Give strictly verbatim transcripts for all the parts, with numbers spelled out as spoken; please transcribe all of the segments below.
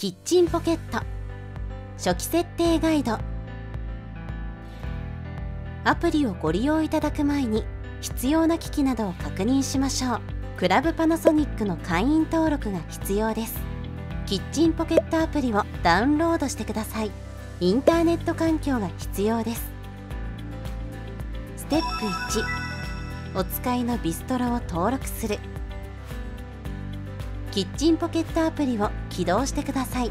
キッチンポケット初期設定ガイド。アプリをご利用いただく前に必要な機器などを確認しましょう。クラブパナソニックの会員登録が必要です。キッチンポケットアプリをダウンロードしてください。インターネット環境が必要です。ステップいち、お使いのビストロを登録する。キッチンポケットアプリを起動してください。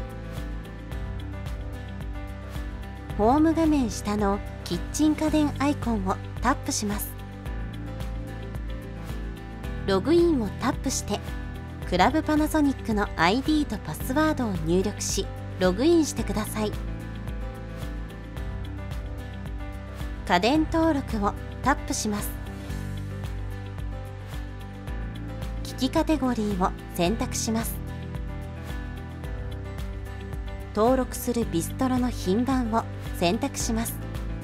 ホーム画面下のキッチン家電アイコンをタップします。ログインをタップしてクラブパナソニックの アイディー とパスワードを入力しログインしてください。家電登録をタップします。機器カテゴリーを選択します。登録するビストロの品番を選択します。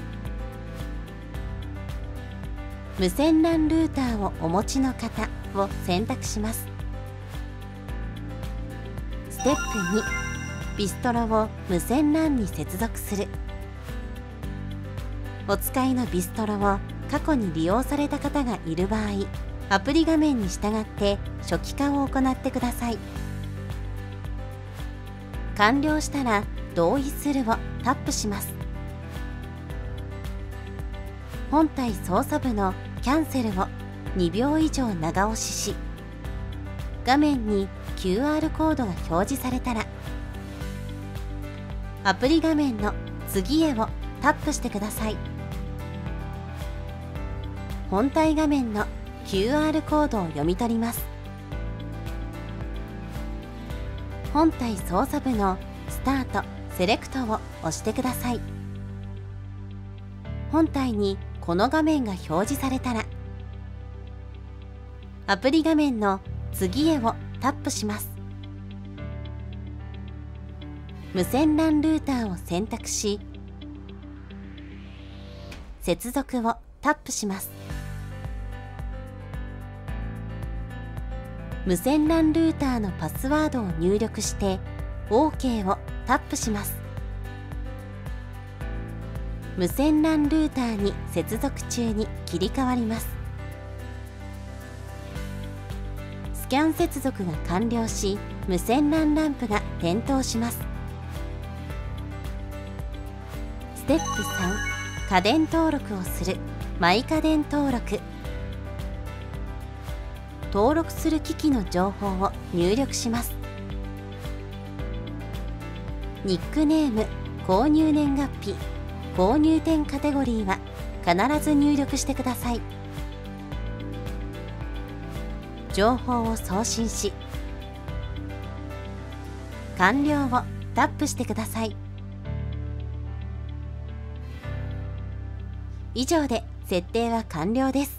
無線 ラン ルーターをお持ちの方を選択します。ステップに、ビストロを無線 ラン に接続する。お使いのビストロを過去に利用された方がいる場合、アプリ画面に従って初期化を行ってください。完了したら同意するをタップします。本体操作部のキャンセルをにびょう以上長押しし、画面に キューアール コードが表示されたら、アプリ画面の次へをタップしてください。本体画面の キューアール コードを読み取ります。本体操作部のスタート・セレクトを押してください。本体にこの画面が表示されたら、アプリ画面の次へをタップします。無線 ラン ルーターを選択し、接続をタップします。無線 ラン ルーターのパスワードを入力して オーケー をタップします。無線 ラン ルーターに接続中に切り替わります。スキャン接続が完了し、無線 ラン ランプが点灯します。ステップさん、家電登録をする。マイ家電登録。登録する機器の情報を入力します。ニックネーム、購入年月日、購入店カテゴリーは必ず入力してください。情報を送信し、完了をタップしてください。以上で設定は完了です。